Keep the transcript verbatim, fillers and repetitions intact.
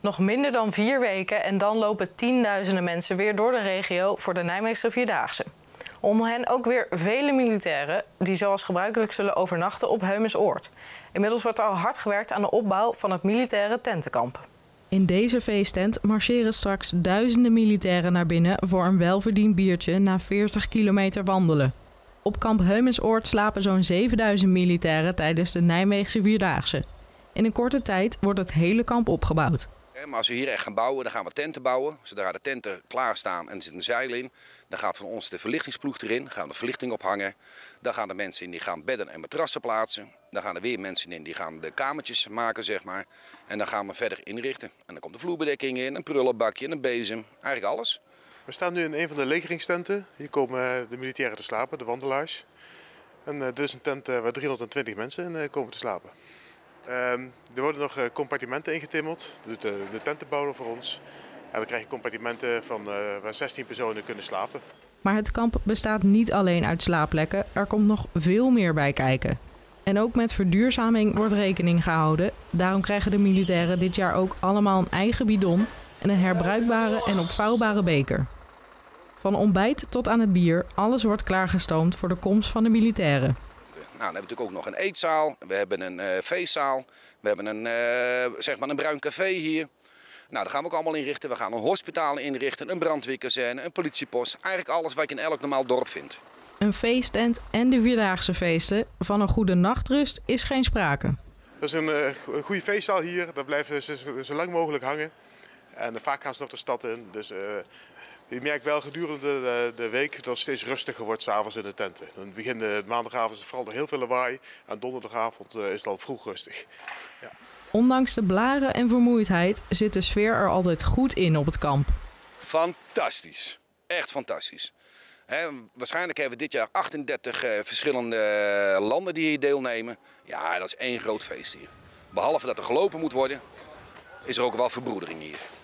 Nog minder dan vier weken en dan lopen tienduizenden mensen weer door de regio voor de Nijmeegse Vierdaagse. Onder hen ook weer vele militairen die zoals gebruikelijk zullen overnachten op Heumensoord. Inmiddels wordt er al hard gewerkt aan de opbouw van het militaire tentenkamp. In deze feesttent marcheren straks duizenden militairen naar binnen voor een welverdiend biertje na veertig kilometer wandelen. Op kamp Heumensoord slapen zo'n zevenduizend militairen tijdens de Nijmeegse Vierdaagse. In een korte tijd wordt het hele kamp opgebouwd. Maar als we hier echt gaan bouwen, dan gaan we tenten bouwen. Zodra de tenten klaarstaan en er zit een zeil in, dan gaat van ons de verlichtingsploeg erin. Dan gaan we de verlichting ophangen. Dan gaan de mensen in die gaan bedden en matrassen plaatsen. Dan gaan er weer mensen in die gaan de kamertjes maken, zeg maar. En dan gaan we verder inrichten. En dan komt de vloerbedekking in, een prullenbakje, een bezem, eigenlijk alles. We staan nu in een van de legeringstenten. Hier komen de militairen te slapen, de wandelaars. En uh, dit is een tent uh, waar driehonderdtwintig mensen in uh, komen te slapen. Uh, er worden nog uh, compartimenten ingetimmerd, de, de, de tentenbouwer voor ons. En dan krijg je compartimenten van, uh, waar zestien personen kunnen slapen. Maar het kamp bestaat niet alleen uit slaapplekken, er komt nog veel meer bij kijken. En ook met verduurzaming wordt rekening gehouden. Daarom krijgen de militairen dit jaar ook allemaal een eigen bidon en een herbruikbare en opvouwbare beker. Van ontbijt tot aan het bier, alles wordt klaargestoomd voor de komst van de militairen. Nou, dan hebben we natuurlijk ook nog een eetzaal, we hebben een uh, feestzaal, we hebben een, uh, zeg maar een bruin café hier. Nou, dat gaan we ook allemaal inrichten. We gaan een hospitaal inrichten, een brandweerkazerne, een politiepost. Eigenlijk alles wat je in elk normaal dorp vindt. Een feesttent en de Vierdaagse feesten. Van een goede nachtrust is geen sprake. Dat is een uh, goede feestzaal hier, daar blijven ze zo, zo lang mogelijk hangen. En uh, vaak gaan ze nog de stad in. Dus uh, je merkt wel gedurende de, de week dat het steeds rustiger wordt 's avonds in de tenten. Dan begint uh, maandagavond is vooral nog heel veel lawaai en donderdagavond uh, is het al vroeg rustig. Ja. Ondanks de blaren en vermoeidheid zit de sfeer er altijd goed in op het kamp. Fantastisch. Echt fantastisch. He, waarschijnlijk hebben we dit jaar achtendertig uh, verschillende landen die hier deelnemen. Ja, dat is één groot feest hier. Behalve dat er gelopen moet worden, is er ook wel verbroedering hier.